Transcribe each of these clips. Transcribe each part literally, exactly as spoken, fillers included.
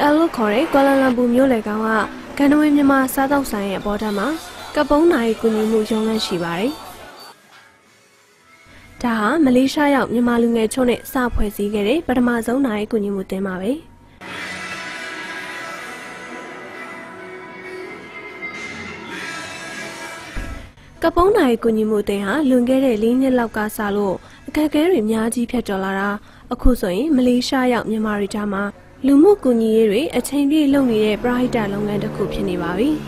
လို့ခေါ်တဲ့ကွာလာလမ်ပူမြို့လေကောင်ကကန်နဝေမြန်မာစားတောက်ဆိုင်ရဲ့ပေါ်ထမှာကပုံးနိုင်ကူညီမှုရုံးခန်းရှိပါတယ်။ဒါဟာမလေးရှားရောက်မြန်မာလူငယ်ချို့နဲ့စဖွဲ့စည်းခဲ့တဲ့ပထမဆုံးနိုင်ကူညီမှုတင်ပါပဲ။ကပုံးနိုင်ကူညီမှုတင်ဟာလွန်ခဲ့တဲ့၄နှစ်လောက်ကစလို့အခက်အခဲတွေအများကြီးဖြတ်ကျော်လာတာအခုဆိုရင်မလေးရှားရောက်မြန်မာတွေကြားမှာလူမှုကူညီရေးတွေအချိန်ပြည့်လုပ်နေတဲ့ပရဟိတလုပ်ငန်းတစ်ခုဖြစ်နေပါပြီ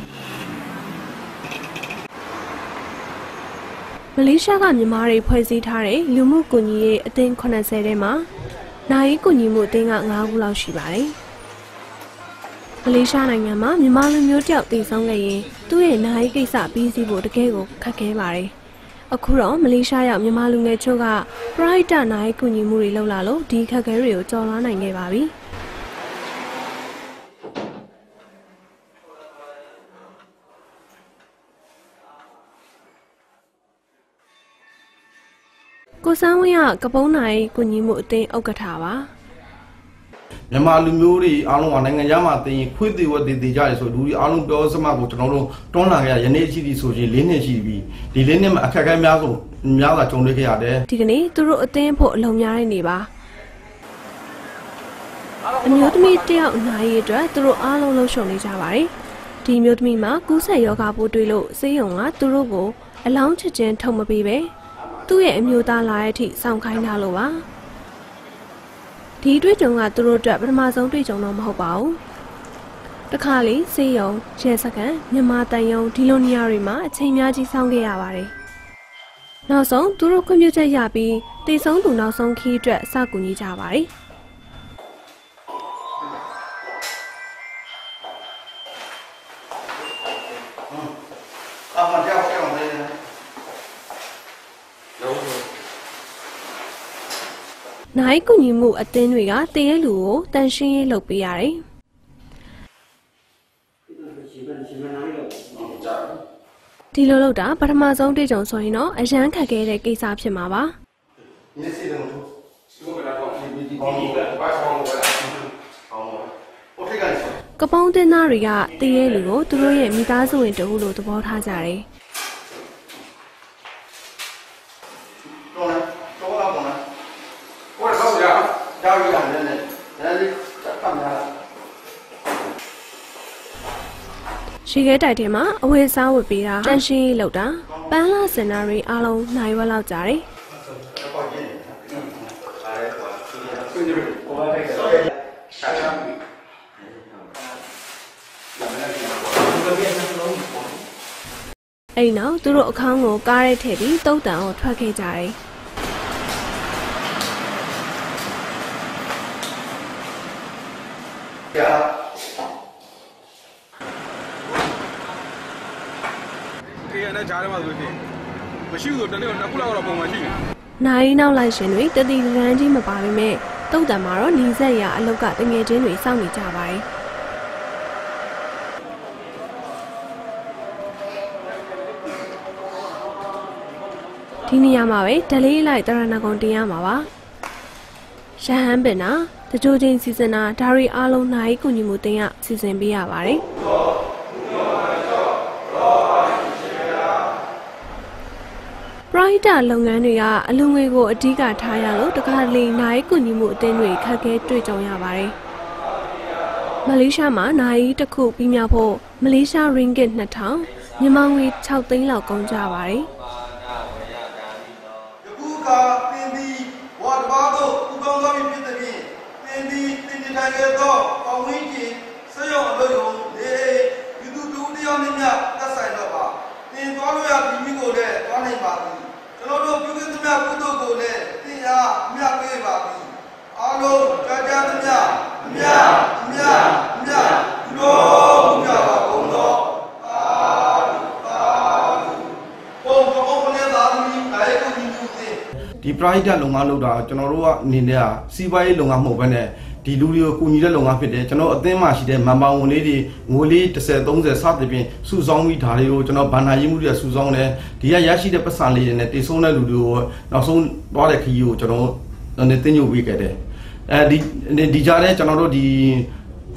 ။မလေးရှားကမြန်မာတွေဖွဲ့စည်းထားတဲ့လူမှုကူညီရေးအသင်းeightyထဲမှာနိုင်ကူညီမှုအသင်းကfiveခုလောက်ရှိပါတယ်။မလေးရှားနိုင်ငံမှာမြန်မာလူမျိုးတယောက်တည်ဆောင်ခဲ့ရင်သူ့ရဲ့နိုင်ကိစ္စပြီးစီးဖို့တကယ်ကိုခက်ခဲပါတယ်။အခုတော့မလေးရှားရောက်မြန်မာလူငယ်ချို့ကပရဟိတနိုင်ကူညီမှုတွေလုပ်လာလို့ဒီခက်ခဲတွေကိုကျော်လွှားနိုင်ခဲ့ပါပြီ။ကိုစန်းဝင်းကကပုံးနိုင်ကူညီမှုအသင်းဥက္ကဋ္ဌပါမြန်မာလူမျိုးတွေအားလုံးကနိုင်ငံခြားမှာတင်ခွေးသေးဝတ်သေးသေးကြရဆိုလူတွေအားလုံးပြောစမှကိုကျွန်တော်တို့တွန်းလာခဲ့ရယနေ့ရှိသည်ဆိုရင်၄နှစ်ရှိပြီဒီ၄နှစ်မှာအခက်အခဲများဆုံးများစွာကြုံတွေ့ခဲ့ရတယ်ဒီကနေ့သူတို့အသင်းဖို့အလုံးများနေနေပါအမျိုးသမီးတယောက်နိုင်ရအတွက်သူတို့အားလုံးလှုပ်ရှားနေကြပါတယ်ဒီမျိုးသမီးမှာကူးစက်ရောဂါပိုးတွေ့လို့ဆေးရုံကသူတို့ကိုအလောင်းချက်ချင်းထုတ်မပေးပဲသူ့ရဲ့အမျိုးသားလာတဲ့အထိစောင့်ခိုင်းတာလို့ပါဒီတွေ့ကြုံကသူတို့အတွက်ပထမဆုံးတွေ့ကြုံတော့မဟုတ်ပါဘူးတခါလေဆေးရုံရဲစခန်းမြန်မာတန်ယုံဒီလိုနေရာတွေမှာအချိန်များကြီးစောင့်ခဲ့ရပါတယ်နောက်ဆုံးသူတို့ခွင့်ပြုချက်ရပြီးတည်ဆုံးသူနောက်ဆုံးခီးအတွက်စကူညီကြပါတယ်နိုင်ကူညီမှုအသင်းတွေကတည်ရလူကိုတန်ရှင်းရေးလုပ်ပေးရတယ်။ဒီလိုလုပ်တာပထမဆုံးတွေ့ကြုံဆိုရင်တော့အရန်ခက်ခဲတဲ့ကိစ္စဖြစ်မှာပါ။ကပုံးတင်သားတွေကတည်ရလူကိုသူတို့ရဲ့မိသားစုဝင်တဦးလိုသဘောထားကြတယ်။ရှိခဲတိုက်ထဲမှာအဝယ်စားဝတ်ပေးတာတန်ရှင်းရေးလုပ်တာပန်းလာစင်နာရီအားလုံးနိုင်ဝက်လောက်ကြတယ်အဲ့နောက်သူတို့အခန်းကိုကားရဲထည့်ပြီးတုတ်တန်ကိုထွက်ခဲ့ကြတယ်မရှိဘူးတနေ့ကနှစ်ခုလောက်တော့ပုံမှန်ရှိတယ်။နိုင်နောက်လိုက်ရှင်တွေတတိလန်းကြီးမပါပေမဲ့တုတ်တံမှာတော့နီးစက်ရအလောက်ကတငယ်ချင်းတွေစောင့်နေကြပါတယ်။ဒီနေရာမှာပဲဒလေးလိုက်တရဏဂုံတင်ရမှာပါ။ရဟန်းပင်နာတကြိုချင်းစီစဉ်တာဒါရီအားလုံးနိုင်ကူညီမှုတင်ရစီစဉ်ပေးရပါတယ်။ပရဟိတလုပ်ငန်းတွေကအလူငွေကိုအဓိကထားရလို့တခါလေနိုင်ကူညီမှုအသင်းတွေခက်ခဲတွေ့ကြုံရပါတယ်။မလေးရှားမှာနိုင်တစ်ခုပြီးမြောက်ဖို့မလေးရှား ringgit two thousandမြန်မာငွေsixသိန်းလောက်ကုန်ကြပါတယ်။ယခုကပင်ဒီဝါတဘာတို့ဥကောင်းသောဖြစ်တဲ့ပြင်ပင်ဒီတင်ကြတဲ့သောကောင်းဝင်းကြီးစရောအလို့ရုံလေယူတူတူတရားမြတ်သက်ဆိုင်တော့ပါတင်သွားလို့ရပြီးမိကိုလည်းသွားနိုင်ပါဘူးကျွန်တော်တို့ပြုခဲ့သမျှကုသိုလ်ကိုလည်းတင်အားအမြတ်ပေးပါပြီအားလုံးကြားကြားသမျှအမြတ်အမြတ်အမြတ်လို့ဘုရားပါဘုံတော်အာအာဘုံဘုံနဲ့သာသမီနိုင်ကူညီမှုစဉ်ဒီပရဟိတလုပ်ငန်းလုပ်တာကျွန်တော်တို့ကအနေနဲ့စီးပွားရေးလုပ်ငန်းမဟုတ်ဘဲနဲ့ဒီလူတွေကိုကူညီတဲ့လုပ်ငန်းဖြစ်တယ်ကျွန်တော်အသင်းမှာရှိတဲ့မန်ပါဝင်လေးတွေငွေလေးten thirtyစသဖြင့်စုဆောင်းပြီးဒါတွေကိုကျွန်တော်ဗန္ဒာရေးမှုတွေစုဆောင်းတယ်ဒီကရရှိတဲ့ပတ်စံလေးတွေနဲ့တည်ဆုံးတဲ့လူတွေကိုနောက်ဆုံးသွားတဲ့ခရီးကိုကျွန်တော်နေတင်ညို့ပေးခဲ့တယ်အဲဒီဒီကြားထဲကျွန်တော်တို့ဒီ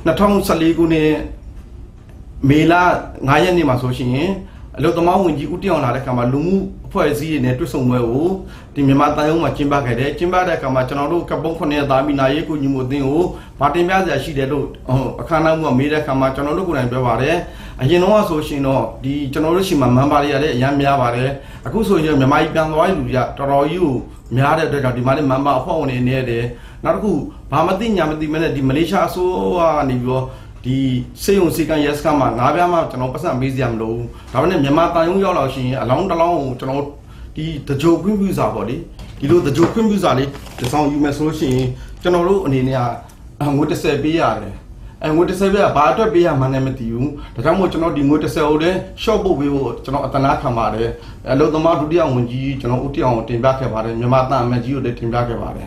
နှစ်ထောင်ဆယ်လေးခုနှစ်မေလငါးရက်နေ့မှာဆိုရှင်အလို့သမားဝင်ကြီးဦးတည်အောင်လာတဲ့ခါမှာလူမှုအဖွဲ့အစည်းတွေနဲ့တွေ့ဆုံပွဲကိုဒီမြန်မာတန်ရုံးမှာကျင်းပခဲ့တယ်ကျင်းပတဲ့အခါမှာကျွန်တော်တို့ကပုံခုနှစ်သားမိနာရေးကိုညီမှုအသင်းကိုဗာတင်ပြစရာရှိတယ်လို့အခမ်းအနားမှာမေးတဲ့အခါမှာကျွန်တော်တို့ကိုယ်တိုင်ပြောပါတယ်အရင်တော့ဆိုရှင်တော့ဒီကျွန်တော်တို့ရှိမှမန်ပါတွေရတဲ့အများများပါတယ်အခုဆိုရင်မြန်မာပြည်ပြန်သွားတဲ့လူတွေကတော်တော်ကြီးကိုများတဲ့အတွက်ကြောင့်ဒီမှာလည်းမန်ပါအဖွဲ့ဝင်တွေနေတယ်နောက်တစ်ခုဘာမသိညာမသိမဲနဲ့ဒီမလေးရှားအစိုးရကနေပြီးတော့ဒီစေယုံစီကန်ရက်စကမှာငါးပြားမှကျွန်တော်ပတ်စံမေးစရာမလိုဘူးဒါပေမဲ့မြန်မာတန်ရုံးရောက်လာရှင်အလောင်းတစ်လောင်းကိုကျွန်တော်ဒီတကြိုခွင့်ပြုစာပေါ့လေဒီလိုတကြိုခွင့်ပြုစာလေးဒီဆောင်ယူမယ်ဆိုလို့ရှိရင်ကျွန်တော်တို့အနေနဲ့ကငွေတစ်ဆယ်ပေးရတယ်အဲငွေတစ်ဆယ်ပေးကဘာအတွက်ပေးရမှန်းလည်းမသိဘူးဒါကြောင့်မို့ကျွန်တော်ဒီငွေတစ်ဆယ်ကိုလည်း short ပုတ်ပေးဖို့ကျွန်တော်အတနာခံပါတယ်အလုပ်သမားဒုတိယဝန်ကြီးကျွန်တော်ဦးတီအောင်တင်ပြခဲ့ပါတယ်မြန်မာတန်အမတ်ကြီးကိုလည်းတင်ပြခဲ့ပါတယ်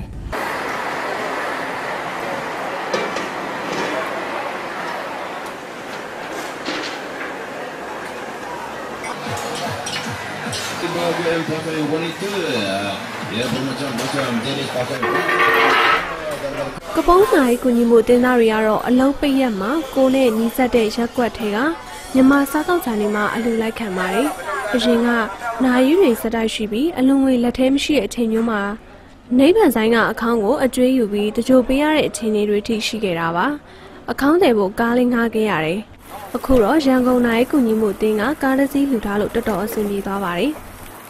ကပုံးနိုင်ကုညီမှုတင်သားတွေကတော့အလုံးပိတ်ရက်မှာကိုနဲ့ညီဆက်တဲ့ရက်ကွက်ထဲကမြန်မာစားတောက်ချန်တွေမှာအလူလိုက်ခံပါတယ်။အရင်ကနာယူတွေစတိုက်ရှိပြီးအလွန်ငွေလက်ထဲမရှိတဲ့အချိန်မျိုးမှာနိဗ္ဗာန်ဆိုင်ကအခေါင်းကိုအကျွေးယူပြီးတကြိုပေးရတဲ့အချိန်တွေထိရှိခဲ့တာပါ။အခေါင်းတယ်ဖို့ကားလေးငှားခဲ့ရတယ်။အခုတော့ရန်ကုန်နိုင်ကုညီမှုတင်ကကားတစ်စီးလှူထားလို့တော်တော်အဆင်ပြေသွားပါတယ်။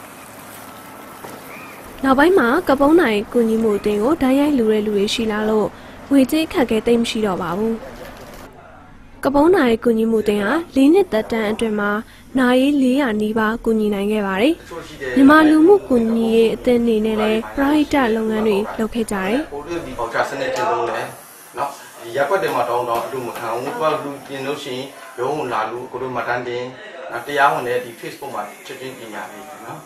နောက်ပိုင်းမှာကပုံးနိုင်ကုညီမှုအတင်းကိုဓာတ်ရိုက်လူတဲ့လူတွေရှိလာလို့ငွေကြေးခက်ခဲသိမ်းမရှိတော့ပါဘူးကပုံးနိုင်ကုညီမှုအတင်းဟာလေးနှစ်သက်တမ်းအတွင်းမှာနိုင်ရေးလေးရာနီးပါးကုညီနိုင်ခဲ့ပါတယ်မြန်မာလူမှုကုညီရေးအသင်းအနေနဲ့လည်းပရိုက်တာလုပ်ငန်းတွေလုပ်ခဲ့ကြတယ်ပို့ပြီးပေါချစနစ်တင်သုံးတယ်နော်ဒီရက်ွက်တွေမှာတောင်းတောင်းအတူမခံဘူးသူကလူပြင်လို့ရှိရင်ရုံးလာလူကိုတို့မှတန်းတင်တရားဝင်တဲ့ဒီ Facebook မှာချက်ချင်းပြင်ရပြီနော်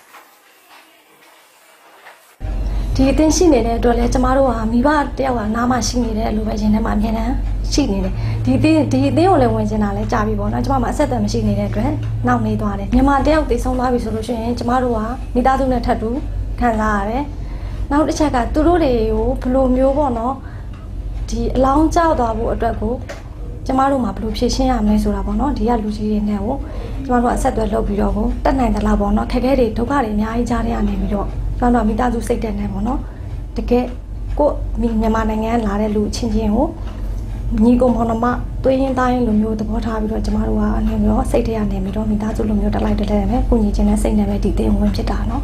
ဒီအတင်းရှိနေတဲ့အတွက်လည်းကျမတို့ဟာမိဘတယောက်ကနားမရှိနေတဲ့အလိုပဲရင်ထဲမှာအမြဲတမ်းရှိနေတယ်ဒီအတင်းဒီအတင်းကိုလည်းဝင်ကျင်တာလည်းကြာပြီပေါ့နော်ကျမမှာအဆက်အသွယ်မရှိနေတဲ့အတွက်နောက်နေသွားတယ်မြန်မာတယောက်တည်ဆုံးသွားပြီဆိုလို့ရှိရင်ကျမတို့ကမိသားစုနဲ့ထပ်တူခံစားရတယ်နောက်တစ်ချက်ကသူတို့တွေကိုဘယ်လိုမျိုးပေါ့နော်ဒီအလောင်းကြောက်သွားဖို့အတွက်ကိုကျမတို့မှာဘယ်လိုဖြည့်ရှင်းရမလဲဆိုတာပေါ့နော်ဒီကလူကြီးတွေနဲ့ကိုကျမတို့ကအဆက်အသွယ်လုပ်ပြီးတော့ကိုတက်နိုင်သလားပေါ့နော်ခက်ခဲတွေဒုက္ခတွေအများကြီးကြားရနေပြီးတော့ကျွန်တော်မိသားစုစိတ်တက်နေပေါ့နော်တကယ်ကိုမြန်မာနိုင်ငံလာတဲ့လူချင်းချင်းကိုညီကောင်မောင်နှမတွေးရင်တိုင်းလူမျိုးသဘောထားပြီးတော့ကျမတို့ကအနေနဲ့စိတ်ထဲကနေပြီးတော့မိသားစုလူမျိုးတက်လိုက်တက်လိုက်ပဲကိုညီချင်းနဲ့စိတ်နဲ့ပဲဒီတင်ဝင်ဖြစ်တာနော်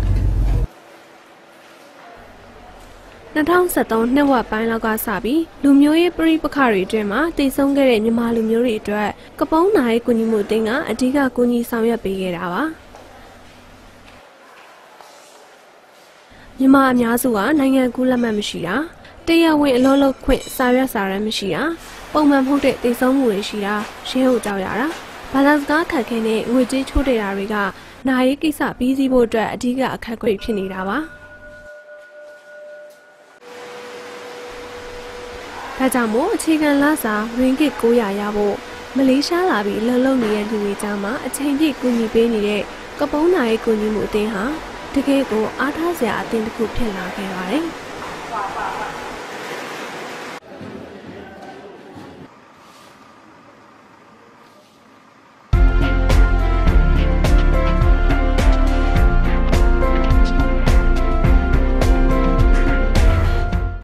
၂၀၁၃နှစ်ဝက်ပိုင်းလောက်ကစပြီးလူမျိုးရေးပြိပခါတွေအတွင်းမှာတည်ဆုံခဲ့တဲ့မြန်မာလူမျိုးတွေအတွက်ကပုံးနိုင်ကုညီမှုအသင်းကအဓိကကူညီဆောင်ရွက်ပေးခဲ့တာပါမြန်မာအများစုကနိုင်ငံကူးလက်မှတ်မရှိတာတရားဝင်အလုပ်လုပ်ခွင့်စာရွက်စာတမ်းမရှိတာပုံမှန်မဟုတ်တဲ့တည်ဆုံမှုတွေရှိတာရှင်းဟုတ်ကြောက်ရတာဘာသာစကားခက်ခဲနဲ့ငွေကြေးချိုးတဲ့တာတွေကနာရေးကိစ္စပြီးစီးဖို့အတွက်အဓိကအခက်အခဲဖြစ်နေတာပါဒါကြောင့်မို့အခြေခံလစာရင်းဂစ်၉၀၀ရဖို့မလေးရှားလာပြီးလှုပ်လှုပ်နေတဲ့လူတွေကြားမှာအချိန်ပြည့်ကူညီပေးနေတဲ့ကပုံးနာရေးကူညီမှုအသင်းဟာတကယ်ကိုအားထားစရာအသင်းတစ်ခုဖြစ်လာခဲ့ပါတယ်